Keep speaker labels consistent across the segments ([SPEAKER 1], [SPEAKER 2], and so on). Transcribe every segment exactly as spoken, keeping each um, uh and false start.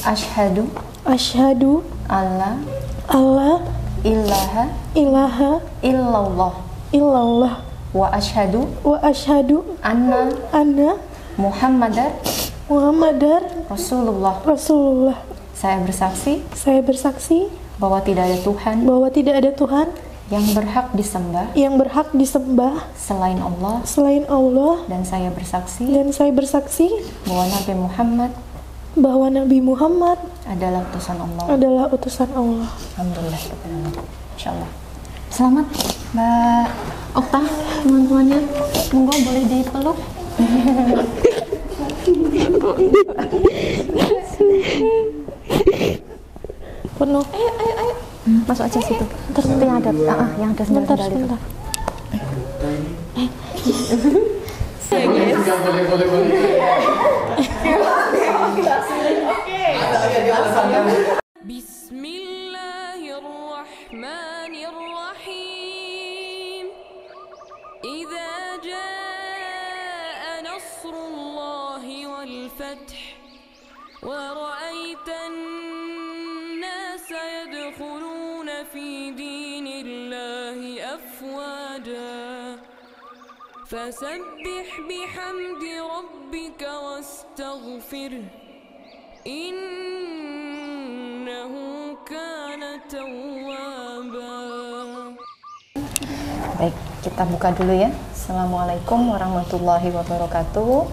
[SPEAKER 1] Asyhadu
[SPEAKER 2] Asyhadu
[SPEAKER 1] alla
[SPEAKER 2] alla
[SPEAKER 1] ilaha
[SPEAKER 2] ilaha
[SPEAKER 1] illallah
[SPEAKER 2] illallah
[SPEAKER 1] wa asyhadu
[SPEAKER 2] wa asyhadu
[SPEAKER 1] anna
[SPEAKER 2] anna
[SPEAKER 1] Muhammadar
[SPEAKER 2] Muhammadar
[SPEAKER 1] Rasulullah.
[SPEAKER 2] Rasulullah.
[SPEAKER 1] Saya bersaksi
[SPEAKER 2] Saya bersaksi
[SPEAKER 1] bahwa tidak ada Tuhan
[SPEAKER 2] bahwa tidak ada Tuhan
[SPEAKER 1] yang berhak disembah
[SPEAKER 2] yang berhak disembah
[SPEAKER 1] selain Allah,
[SPEAKER 2] selain Allah,
[SPEAKER 1] dan saya bersaksi
[SPEAKER 2] dan saya bersaksi
[SPEAKER 1] bahwa Nabi Muhammad
[SPEAKER 2] bahwa Nabi Muhammad
[SPEAKER 1] adalah utusan Allah.
[SPEAKER 2] adalah utusan Allah.
[SPEAKER 1] Alhamdulillah, insyaallah. Selamat Mbak Okta, teman-temannya, monggo boleh dipeluk.
[SPEAKER 2] Penuh.
[SPEAKER 1] Ayo, ayo, ayo. Masuk aja situ. Terus itu yang ada, ah, ah, yang ada
[SPEAKER 2] Sebentar,
[SPEAKER 1] sendal itu.
[SPEAKER 2] sebentar.
[SPEAKER 3] Boleh, boleh, boleh.
[SPEAKER 4] Bismillahirrahmanirrahim. Idza jaa nasrullahi wal fath wa ra'aitan nasa yadkhuluna fi dinillahi afwaja fasabbih bihamdi rabbika wastaghfirh innahu kana tawwaba.
[SPEAKER 1] Baik, kita buka dulu ya. Assalamualaikum warahmatullahi wabarakatuh.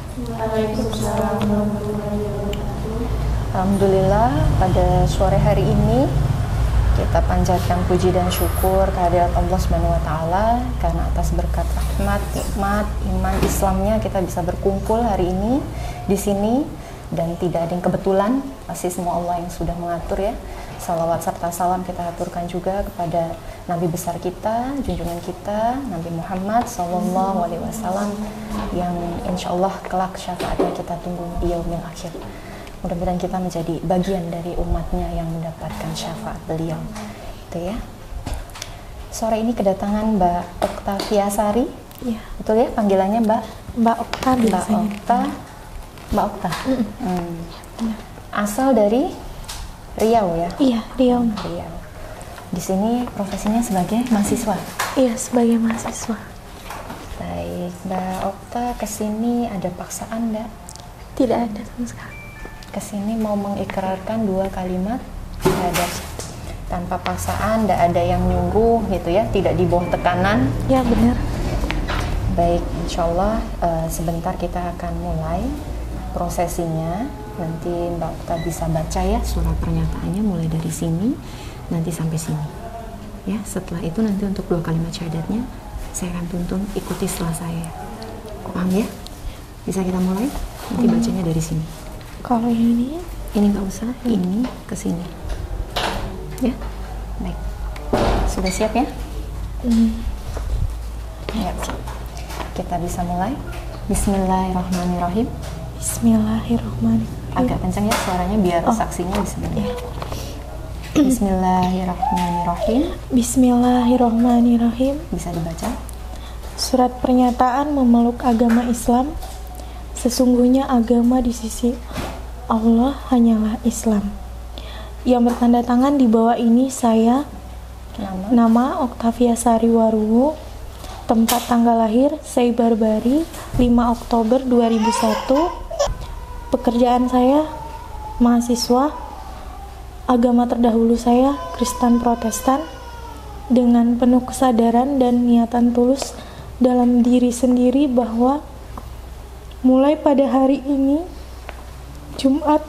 [SPEAKER 1] Alhamdulillah, pada sore hari ini kita panjatkan puji dan syukur kehadirat Allah Subhanahu wa taala karena atas berkat rahmat, nikmat, iman Islamnya kita bisa berkumpul hari ini di sini, dan tidak ada yang kebetulan, pasti semua Allah yang sudah mengatur ya. Salawat serta salam kita aturkan juga kepada Nabi besar kita, junjungan kita, Nabi Muhammad Sallallahu Alaihi Wasallam, yang insya Allah kelak syafaatnya kita tunggu di yaumil akhir. Mudah-mudahan kita menjadi bagian dari umatnya yang mendapatkan syafaat beliau. Itu ya. Sore ini kedatangan Mbak Oktavia Sari.
[SPEAKER 2] Iya.
[SPEAKER 1] Betul ya panggilannya Mbak?
[SPEAKER 2] Mbak Okta
[SPEAKER 1] Mbak
[SPEAKER 2] biasanya.
[SPEAKER 1] Okta. Mbak Okta.
[SPEAKER 2] Mm-mm.
[SPEAKER 1] Hmm. Asal dari Riau ya?
[SPEAKER 2] Iya, Riau.
[SPEAKER 1] Riau. Di sini profesinya sebagai mahasiswa.
[SPEAKER 2] Iya, sebagai mahasiswa.
[SPEAKER 1] Baik, Mbak Okta kesini ada paksaan enggak?
[SPEAKER 2] Tidak ada sama sekali.
[SPEAKER 1] Kesini mau mengikrarkan dua kalimat syahadat tanpa paksaan, enggak ada yang nyuruh gitu ya, tidak di bawah tekanan.
[SPEAKER 2] Ya, benar.
[SPEAKER 1] Baik, insya Allah uh, sebentar kita akan mulai prosesinya. Nanti Mbak Okta bisa baca ya surat pernyataannya mulai dari sini nanti sampai sini ya. Setelah itu nanti untuk dua kalimat syahadatnya saya akan tuntun, ikuti setelah saya. Paham ya? Bisa kita mulai? Nanti
[SPEAKER 2] Hmm.
[SPEAKER 1] bacanya dari sini.
[SPEAKER 2] Kalau yang ini,
[SPEAKER 1] Ini nggak usah, ini ke sini ya. Baik, sudah siap ya?
[SPEAKER 2] hmm,
[SPEAKER 1] Ya, kita bisa mulai. Bismillahirrahmanirrahim.
[SPEAKER 2] Bismillahirrahmanirrahim.
[SPEAKER 1] Agak kencang ya suaranya biar
[SPEAKER 2] Oh.
[SPEAKER 1] saksinya bisa dengar.
[SPEAKER 2] Iya.
[SPEAKER 1] Bismillahirrahmanirrahim.
[SPEAKER 2] Bismillahirrahmanirrahim.
[SPEAKER 1] Bisa dibaca.
[SPEAKER 2] Surat pernyataan memeluk agama Islam. Sesungguhnya agama di sisi Allah hanyalah Islam. Yang bertanda tangan di bawah ini saya,
[SPEAKER 1] Nama.
[SPEAKER 2] nama Oktavia Sari Waruwu, tempat tanggal lahir Sei Barbari lima Oktober dua ribu satu, pekerjaan saya mahasiswa, agama terdahulu saya Kristen Protestan, dengan penuh kesadaran dan niatan tulus dalam diri sendiri bahwa mulai pada hari ini Jumat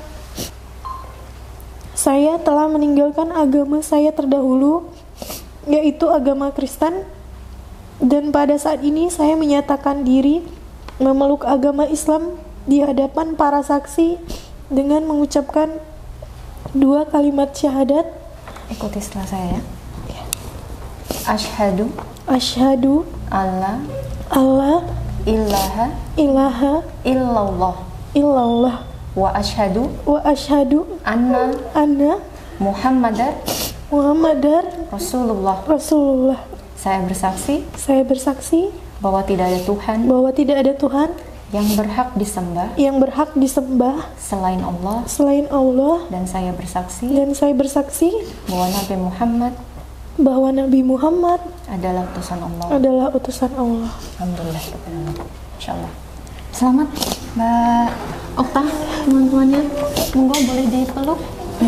[SPEAKER 2] saya telah meninggalkan agama saya terdahulu, yaitu agama Kristen, dan pada saat ini saya menyatakan diri memeluk agama Islam di hadapan para saksi dengan mengucapkan dua kalimat syahadat.
[SPEAKER 1] Ikuti setelah saya ya. Asyhadu
[SPEAKER 2] Asyhadu
[SPEAKER 1] alla
[SPEAKER 2] alla
[SPEAKER 1] ilaha
[SPEAKER 2] ilaha
[SPEAKER 1] illallah
[SPEAKER 2] illallah
[SPEAKER 1] wa asyhadu
[SPEAKER 2] wa asyhadu
[SPEAKER 1] anna
[SPEAKER 2] anna
[SPEAKER 1] Muhammadar
[SPEAKER 2] Muhammadar
[SPEAKER 1] Rasulullah.
[SPEAKER 2] Rasulullah.
[SPEAKER 1] Saya bersaksi
[SPEAKER 2] Saya bersaksi
[SPEAKER 1] bahwa tidak ada Tuhan
[SPEAKER 2] bahwa tidak ada Tuhan
[SPEAKER 1] yang berhak disembah
[SPEAKER 2] yang berhak disembah
[SPEAKER 1] selain Allah,
[SPEAKER 2] selain Allah,
[SPEAKER 1] dan saya bersaksi
[SPEAKER 2] dan saya bersaksi
[SPEAKER 1] bahwa Nabi Muhammad
[SPEAKER 2] bahwa Nabi Muhammad
[SPEAKER 1] adalah utusan Allah.
[SPEAKER 2] adalah utusan Allah.
[SPEAKER 1] Alhamdulillah, insyaallah. Selamat Mbak Okta, teman-temannya, monggo boleh dipeluk.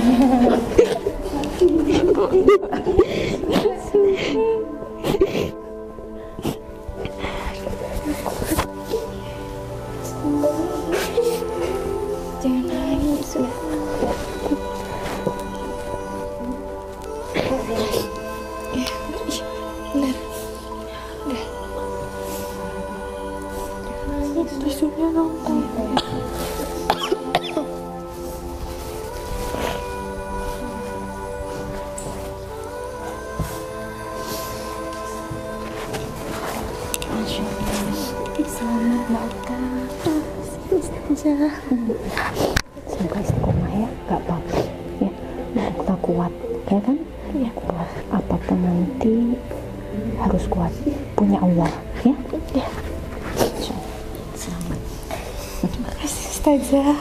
[SPEAKER 2] Jangan nangis sudah. Benar. Udah. Nangis tisunya nonton.
[SPEAKER 1] Selamat Mbak Okta.
[SPEAKER 2] Ustazah.
[SPEAKER 1] Semoga istiqomah ya, gak apa-apa ya. Mbak Okta kuat, ya kan?
[SPEAKER 2] Iya.
[SPEAKER 1] Kuat. Apapun nanti harus kuat. Punya Allah, ya?
[SPEAKER 2] Ya.
[SPEAKER 1] Selamat.
[SPEAKER 2] Terima kasih Ustazah.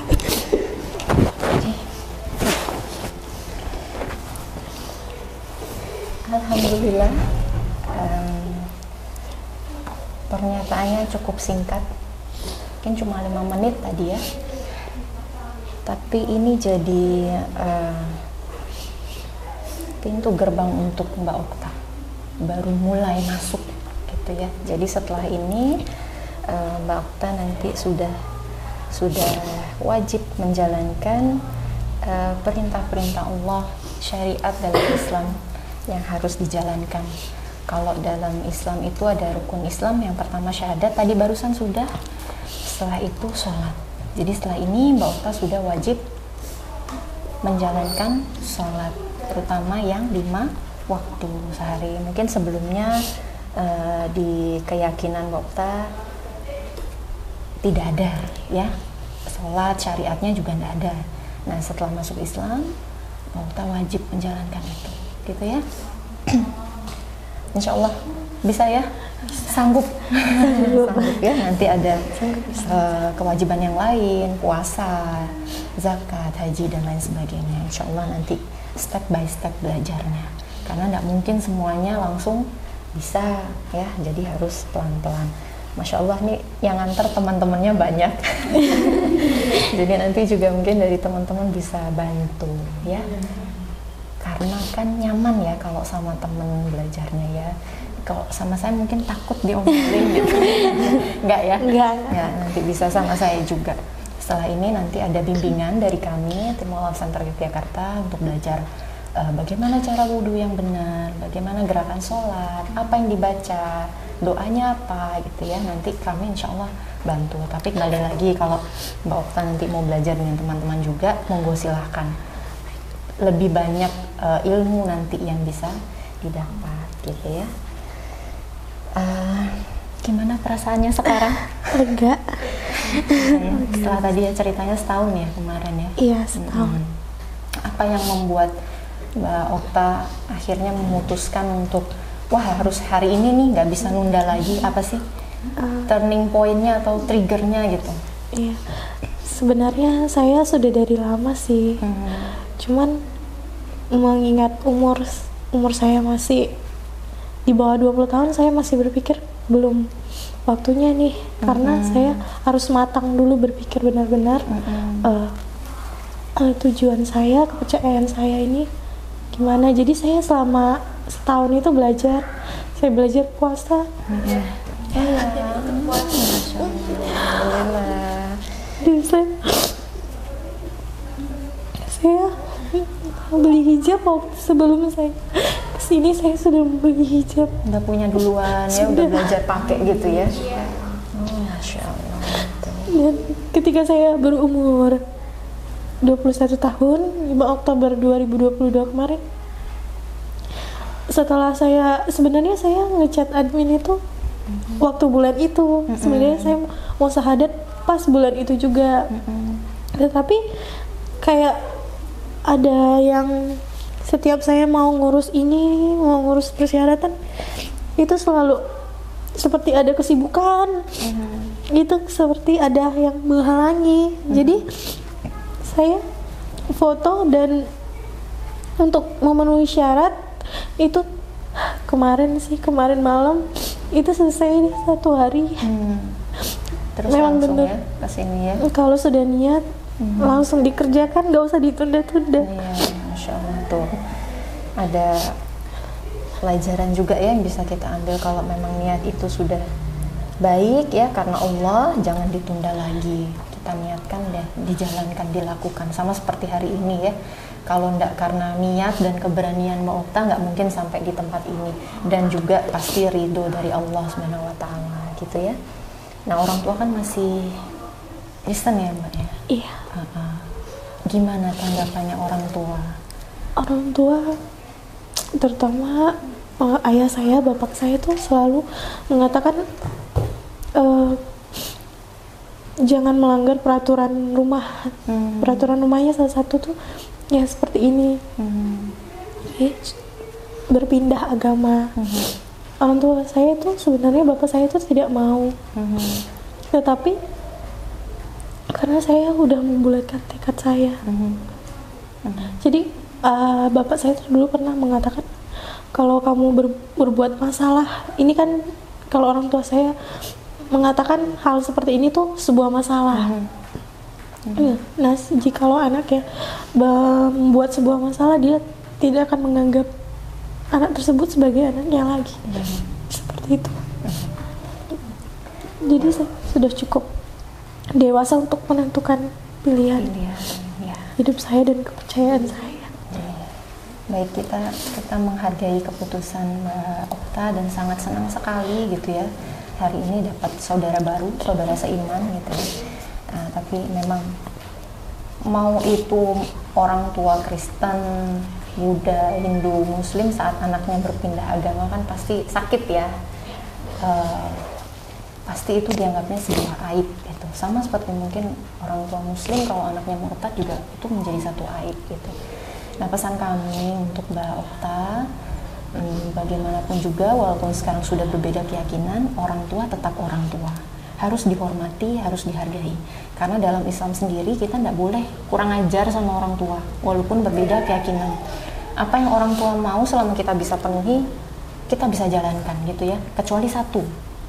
[SPEAKER 1] Alhamdulillah. Um, pernyataannya cukup singkat. Mungkin cuma lima menit tadi ya, tapi ini jadi uh, pintu gerbang untuk Mbak Okta, baru mulai masuk gitu ya. Jadi setelah ini uh, Mbak Okta nanti sudah sudah wajib menjalankan uh, perintah-perintah Allah, syariat dalam Islam yang harus dijalankan. Kalau dalam Islam itu ada rukun Islam, yang pertama syahadat, tadi barusan sudah. Setelah itu sholat. Jadi setelah ini Mbak Okta sudah wajib menjalankan sholat, terutama yang lima waktu sehari. Mungkin sebelumnya uh, di keyakinan Mbak Okta tidak ada ya, sholat syariatnya juga tidak ada. Nah setelah masuk Islam Mbak Okta wajib menjalankan itu, gitu ya. Insya Allah bisa ya, sanggup, sanggup ya. Nanti ada uh, kewajiban yang lain, puasa, zakat, haji dan lain sebagainya. Insya Allah nanti step by step belajarnya, karena tidak mungkin semuanya langsung bisa ya. Jadi harus pelan-pelan. Masya Allah nih yang nganter teman-temannya banyak. Jadi nanti juga mungkin dari teman-teman bisa bantu ya. Karena kan nyaman ya kalau sama temen belajarnya ya. Kalau sama saya mungkin takut diomelin gitu. Enggak ya?
[SPEAKER 2] Enggak.
[SPEAKER 1] Ya, nanti bisa sama saya juga. Setelah ini nanti ada bimbingan dari kami Tim Mualaf Center Yogyakarta untuk belajar uh, bagaimana cara wudhu yang benar, bagaimana gerakan sholat, apa yang dibaca, doanya apa gitu ya. Nanti kami insya Allah bantu. Tapi kembali lagi, kalau Mbak Okta nanti mau belajar dengan teman-teman juga, monggo silahkan. Lebih banyak uh, ilmu nanti yang bisa didapat gitu ya. Uh, gimana perasaannya sekarang?
[SPEAKER 2] Lega.
[SPEAKER 1] Ya, setelah tadi ya ceritanya setahun ya kemarin ya.
[SPEAKER 2] Iya setahun.
[SPEAKER 1] Hmm. Apa yang membuat Mbak Okta akhirnya memutuskan untuk wah harus hari ini nih, nggak bisa nunda lagi? Apa sih uh, turning pointnya atau triggernya gitu?
[SPEAKER 2] Iya. Sebenarnya saya sudah dari lama sih.
[SPEAKER 1] Hmm.
[SPEAKER 2] Cuman mengingat umur umur saya masih di bawah dua puluh tahun, saya masih berpikir belum waktunya nih. Mm-hmm. Karena saya harus matang dulu berpikir benar-benar mm-hmm. uh, uh, tujuan saya, kepercayaan saya ini gimana. Jadi saya selama setahun itu belajar, saya belajar puasa.
[SPEAKER 1] Mm-hmm. Ya, Masya Allah.
[SPEAKER 2] Jadi saya saya beli hijab waktu sebelum saya kesini, saya sudah beli hijab.
[SPEAKER 1] Udah punya duluan ya,
[SPEAKER 2] sudah.
[SPEAKER 1] udah belajar pakai gitu ya. Oh, Masya Allah.
[SPEAKER 2] Dan ketika saya berumur dua puluh satu tahun, lima Oktober dua ribu dua puluh dua kemarin, setelah saya, sebenarnya saya ngechat admin itu mm-hmm. waktu bulan itu, mm-hmm. sebenarnya saya mau syahadat pas bulan itu juga, mm-hmm. tetapi kayak ada yang setiap saya mau ngurus ini, mau ngurus persyaratan, itu selalu seperti ada kesibukan. Mm-hmm. itu seperti ada yang menghalangi. Hmm. Jadi saya foto dan untuk memenuhi syarat itu kemarin sih kemarin malam itu selesai satu hari. Hmm.
[SPEAKER 1] Terus
[SPEAKER 2] memang
[SPEAKER 1] langsung
[SPEAKER 2] bener
[SPEAKER 1] ya kesini ya.
[SPEAKER 2] Kalau sudah niat hmm. langsung dikerjakan, nggak usah ditunda-tunda.
[SPEAKER 1] Iya, masya Allah tuh ada pelajaran juga ya yang bisa kita ambil kalau memang niat itu sudah baik ya karena Allah, jangan ditunda lagi. Kita niatkan deh, dijalankan, dilakukan. Sama seperti hari ini ya. Kalau enggak karena niat dan keberanian Mbak Okta nggak mungkin sampai di tempat ini. Dan juga pasti ridho dari Allah subhanahu wa taala gitu ya. Nah orang tua kan masih Kristen ya Mbak ya?
[SPEAKER 2] Iya.
[SPEAKER 1] Uh-uh. Gimana tanggapannya orang tua?
[SPEAKER 2] Orang tua terutama uh, ayah saya, bapak saya tuh selalu mengatakan uh, jangan melanggar peraturan rumah. Hmm. Peraturan rumahnya salah satu tuh ya seperti ini. Hmm. Jadi, berpindah agama. Hmm. Orang tua saya tuh sebenarnya bapak saya tuh tidak mau. Hmm. Tetapi karena saya udah membulatkan tekad saya. Hmm. Hmm. Jadi Uh, bapak saya tuh dulu pernah mengatakan kalau kamu ber, berbuat masalah ini kan, kalau orang tua saya mengatakan hal seperti ini tuh sebuah masalah. Mm-hmm. Mm-hmm. Nah jikalau anak ya membuat sebuah masalah, dia tidak akan menganggap anak tersebut sebagai anaknya lagi. Mm-hmm. Seperti itu. Mm-hmm. Jadi saya sudah cukup dewasa untuk menentukan pilihan, pilihan ya. Hidup saya dan kepercayaan saya.
[SPEAKER 1] Baik, kita kita menghargai keputusan Mbak Okta dan sangat senang sekali gitu ya hari ini dapat saudara baru, saudara seiman gitu ya. Nah, tapi memang mau itu orang tua Kristen, Buddha, Hindu, Muslim, saat anaknya berpindah agama kan pasti sakit ya. Uh, pasti itu dianggapnya sebuah aib gitu. Sama seperti mungkin orang tua Muslim kalau anaknya murtad juga itu menjadi satu aib gitu. Nah pesan kami untuk Mbak Okta, hmm, bagaimanapun juga walaupun sekarang sudah berbeda keyakinan, orang tua tetap orang tua, harus dihormati, harus dihargai. Karena dalam Islam sendiri kita tidak boleh kurang ajar sama orang tua walaupun berbeda keyakinan. Apa yang orang tua mau selama kita bisa penuhi, kita bisa jalankan gitu ya, kecuali satu,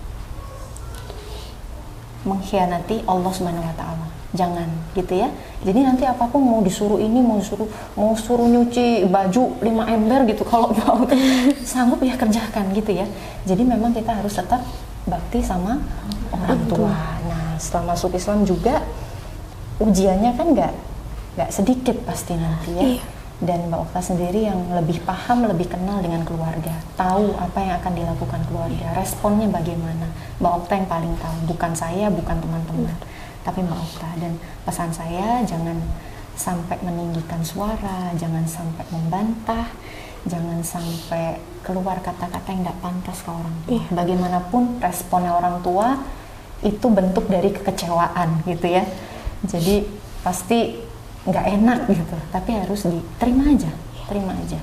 [SPEAKER 1] mengkhianati Allah subhanahu wa taala. Jangan gitu ya. Jadi nanti apapun mau disuruh ini, mau disuruh mau suruh nyuci baju lima ember gitu, kalau mau sanggup ya kerjakan gitu ya. Jadi memang kita harus tetap bakti sama orang tua. Nah setelah masuk Islam juga ujiannya kan nggak nggak sedikit pasti nanti ya. Dan Mbak Okta sendiri yang lebih paham, lebih kenal dengan keluarga, tahu apa yang akan dilakukan keluarga, responnya bagaimana. Mbak Okta yang paling tahu, bukan saya, bukan teman-teman, tapi Mbak Okta. Dan pesan saya, jangan sampai meninggikan suara, jangan sampai membantah, jangan sampai keluar kata-kata yang tidak pantas ke orang tua. Bagaimanapun responnya orang tua itu bentuk dari kekecewaan gitu ya. Jadi pasti nggak enak gitu, tapi harus diterima aja, terima aja.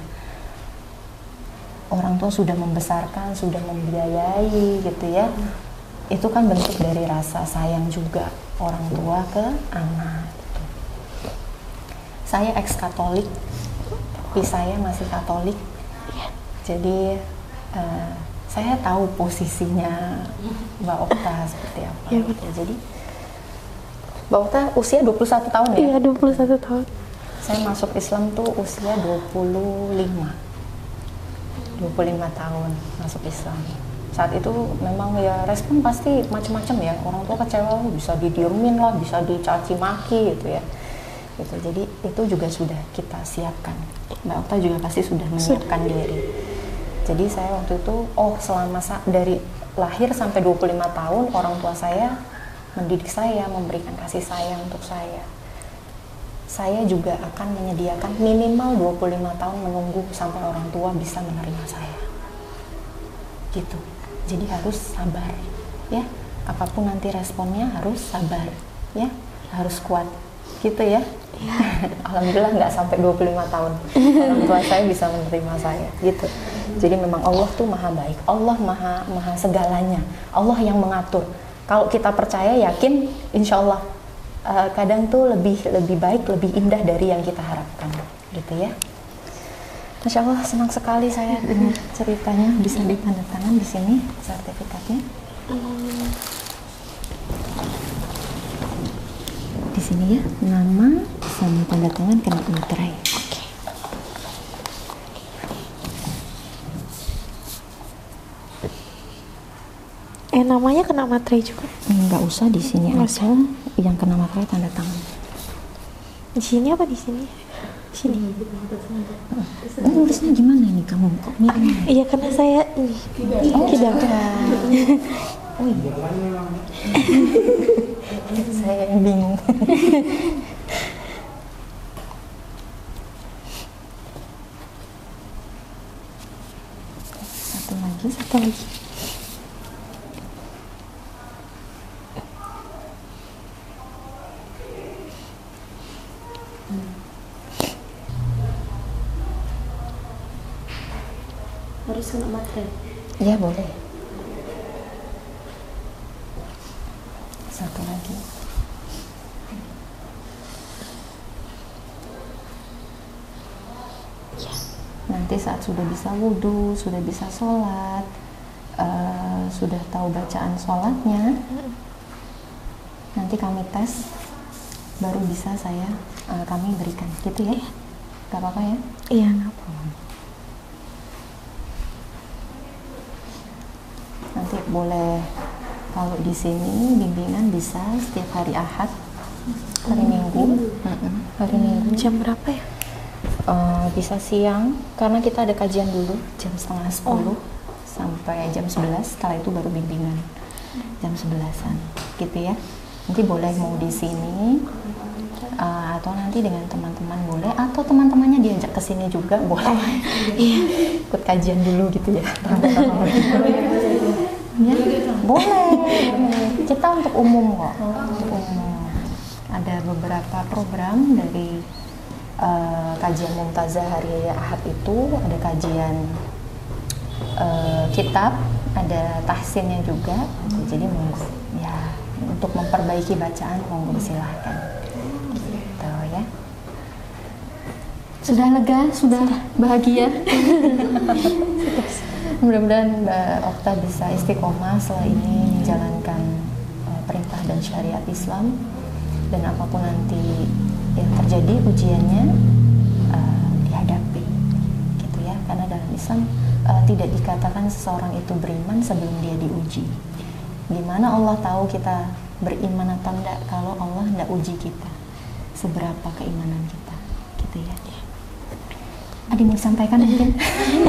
[SPEAKER 1] Orang tua sudah membesarkan, sudah membiayai gitu ya. Itu kan bentuk dari rasa sayang juga orang tua ke anak gitu. Saya ex-Katolik, tapi saya masih Katolik. Jadi uh, saya tahu posisinya Mbak Okta seperti apa ya, gitu. Jadi Mbak Okta usia dua puluh satu tahun ya?
[SPEAKER 2] Iya, dua puluh satu tahun.
[SPEAKER 1] Saya masuk Islam tuh usia dua puluh lima. dua puluh lima tahun masuk Islam. Saat itu memang ya respon pasti macam-macam ya. Orang tua kecewa, bisa didiemin lah, bisa dicaci maki gitu ya. Gitu. Jadi itu juga sudah kita siapkan. Mbak Okta juga pasti sudah menyiapkan sudah. diri. Jadi saya waktu itu, oh selama sa- dari lahir sampai dua puluh lima tahun orang tua saya mendidik saya, memberikan kasih sayang untuk saya. Saya juga akan menyediakan minimal dua puluh lima tahun menunggu sampai orang tua bisa menerima saya. Gitu. Jadi harus sabar, ya. Apapun nanti responnya harus sabar, ya. Harus kuat, gitu ya. Ya. Alhamdulillah nggak sampai dua puluh lima tahun orang tua saya bisa menerima saya, gitu. Jadi memang Allah tuh maha baik, Allah maha maha segalanya, Allah yang mengatur. kalau kita percaya, yakin, insya Allah uh, kadang tuh lebih lebih baik, lebih indah dari yang kita harapkan, gitu ya. Masya Allah, senang sekali saya dengar ceritanya. Bisa ditandatangan di sini sertifikatnya. Di sini ya, nama sama tanda tangan kena materai. Oke.
[SPEAKER 2] Eh, namanya kena materai juga?
[SPEAKER 1] Enggak usah, di sini
[SPEAKER 2] Nggak
[SPEAKER 1] aja. Yang kena materai tanda tangan.
[SPEAKER 2] Di sini apa di sini? Sini.
[SPEAKER 1] Oh, nulisnya gimana ini kamu? Kok mirip?
[SPEAKER 2] Iya, karena saya ini
[SPEAKER 1] Oh,
[SPEAKER 2] kidang.
[SPEAKER 1] Oh iya. Saya yang bingung. Satu lagi,
[SPEAKER 2] Satu lagi.
[SPEAKER 3] Harus kena materai.
[SPEAKER 1] ya boleh. Satu lagi. Ya. Nanti saat sudah bisa wudhu, sudah bisa sholat, uh, sudah tahu bacaan sholatnya, nanti kami tes, baru bisa saya uh, kami berikan, gitu ya? Gak apa-apa ya?
[SPEAKER 2] Iya, nggak apa-apa.
[SPEAKER 1] Nanti boleh, kalau di sini bimbingan bisa setiap hari Ahad, hari Minggu, Mm-mm. hari Minggu.
[SPEAKER 2] Jam berapa ya?
[SPEAKER 1] Uh, bisa siang, karena kita ada kajian dulu jam setengah sepuluh sampai jam sebelas. Setelah itu baru bimbingan jam sebelasan, gitu ya. Nanti boleh mau di sini uh, atau nanti dengan teman-teman boleh, atau teman-temannya diajak ke sini juga boleh. Ikut kajian dulu gitu ya. Ya, boleh. Kita untuk umum kok. Untuk umum. Ada beberapa program dari uh, kajian Mumtazah hari Ahad itu, ada kajian uh, kitab, ada tahsinnya juga. Jadi monggo ya, untuk memperbaiki bacaan monggo silahkan. Gitu ya. Sudah lega, sudah bahagia. Mudah-mudahan Mbak Okta bisa istiqomah setelah ini menjalankan uh, perintah dan syariat Islam, dan apapun nanti yang terjadi ujiannya uh, dihadapi, gitu ya. Karena dalam Islam uh, tidak dikatakan seseorang itu beriman sebelum dia diuji. Gimana Allah tahu kita beriman atau enggak kalau Allah enggak uji kita seberapa keimanan kita, gitu ya. Ada yang mau disampaikan mungkin?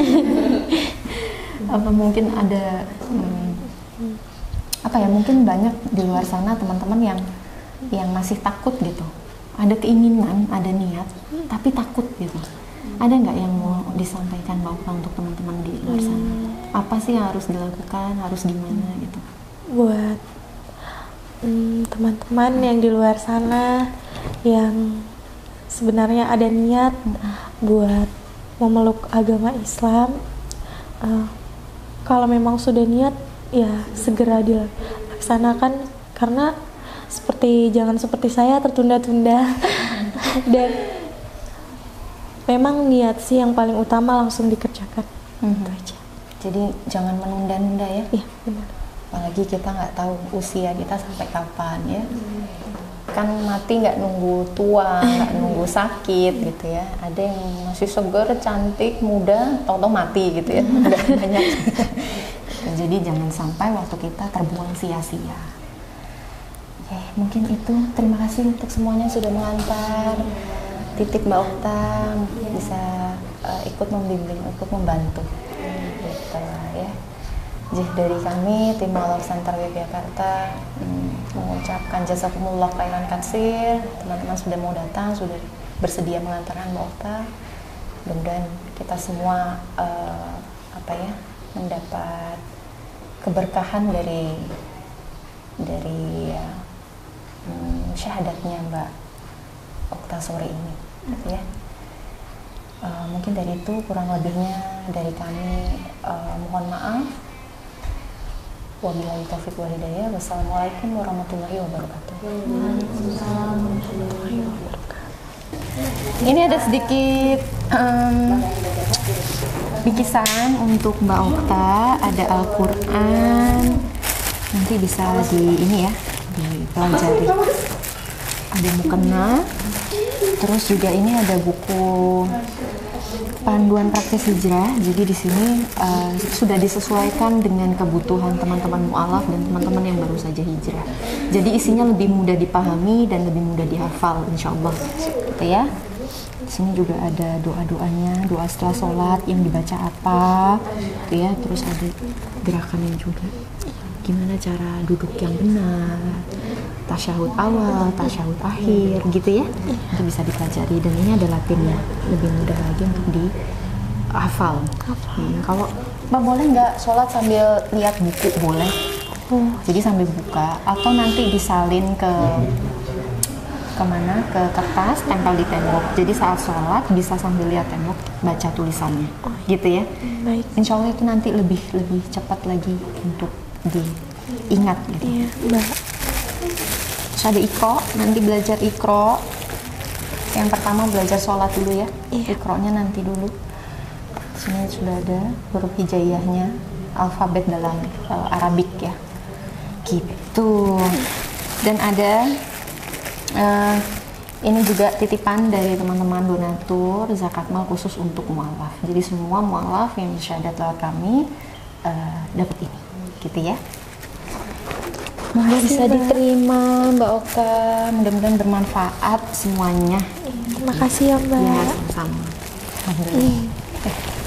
[SPEAKER 1] Apa mungkin ada hmm, apa ya, mungkin banyak di luar sana teman-teman yang yang masih takut gitu, ada keinginan, ada niat tapi takut gitu. Ada nggak yang mau disampaikan Mbak Okta untuk teman-teman di luar sana? Apa sih yang harus dilakukan, harus gimana gitu?
[SPEAKER 2] Buat hmm, teman-teman yang di luar sana yang sebenarnya ada niat buat memeluk agama Islam, uh, kalau memang sudah niat ya segera dilaksanakan, karena seperti jangan seperti saya tertunda-tunda. Dan memang niat sih yang paling utama, langsung dikerjakan.
[SPEAKER 1] Mm-hmm.
[SPEAKER 2] Itu aja.
[SPEAKER 1] Jadi jangan menunda-nunda ya.
[SPEAKER 2] Iya, benar.
[SPEAKER 1] Apalagi kita nggak tahu usia kita sampai kapan ya. Kan mati nggak nunggu tua, nggak nunggu sakit gitu ya. Ada yang masih seger, cantik, muda, tau-tau mati gitu ya. Udah banyak. Jadi jangan sampai waktu kita terbuang sia-sia. Oke, mungkin itu. Terima kasih untuk semuanya sudah mengantar. Titip Mbak Okta bisa uh, ikut membimbing, ikut membantu. Gitu ya. Jadi dari kami tim Mualaf Center Yogyakarta hmm, mengucapkan jazakumullah khairan katsir. Teman-teman sudah mau datang, sudah bersedia mengantarkan Mbak Okta. Mudah-mudahan kita semua uh, apa ya, mendapat keberkahan dari dari ya, hmm, syahadatnya Mbak Okta sore ini, gitu ya. Uh, mungkin dari itu, kurang lebihnya dari kami uh, mohon maaf. Wabillahi taufiq wal hidayah. Wassalamualaikum warahmatullahi wabarakatuh. Ini ada sedikit um, bikisan untuk Mbak Okta. Ada Al-Quran. Nanti bisa di ini ya, dipelajari. Ada mukena. Terus juga ini ada buku panduan praktis hijrah. Jadi di sini uh, sudah disesuaikan dengan kebutuhan teman-teman mualaf dan teman-teman yang baru saja hijrah. Jadi isinya lebih mudah dipahami dan lebih mudah dihafal, insya Allah. Gitu ya. Di sini juga ada doa-doanya, doa setelah sholat yang dibaca apa, gitu ya. Terus ada gerakannya juga. Gimana cara duduk yang benar, tasyahud awal, tasyahud akhir, gitu ya. Itu bisa dipelajari dan ini ada latinnya, lebih mudah lagi untuk dihafal. Hmm, kalau Mbak boleh nggak sholat sambil lihat buku? Boleh.
[SPEAKER 2] Oh.
[SPEAKER 1] Jadi sambil buka atau nanti disalin ke kemana? Ke kertas, tempel di tembok. Jadi saat sholat bisa sambil lihat tembok, baca tulisannya, gitu ya.
[SPEAKER 2] Baik.
[SPEAKER 1] Insya Allah itu nanti lebih lebih cepat lagi untuk diingat gitu.
[SPEAKER 2] Iya, Mbak.
[SPEAKER 1] Terus ada ikro, nanti belajar ikro. Yang pertama belajar sholat dulu ya.
[SPEAKER 2] Iya.
[SPEAKER 1] Ikronya nanti dulu. Sini sudah ada huruf hijaiyahnya, alfabet dalam uh, Arabik ya. Gitu. Dan ada uh, ini juga titipan dari teman-teman donatur zakat mal khusus untuk mualaf. Jadi semua mualaf yang bersyahadat lewat kami uh, dapat ini, gitu ya. Monggo bisa
[SPEAKER 2] Mbak.
[SPEAKER 1] diterima Mbak Oka, mudah-mudahan bermanfaat semuanya.
[SPEAKER 2] Terima kasih ya Mbak.
[SPEAKER 1] Ya, sama-sama. Alhamdulillah.
[SPEAKER 2] Hmm.
[SPEAKER 1] Eh.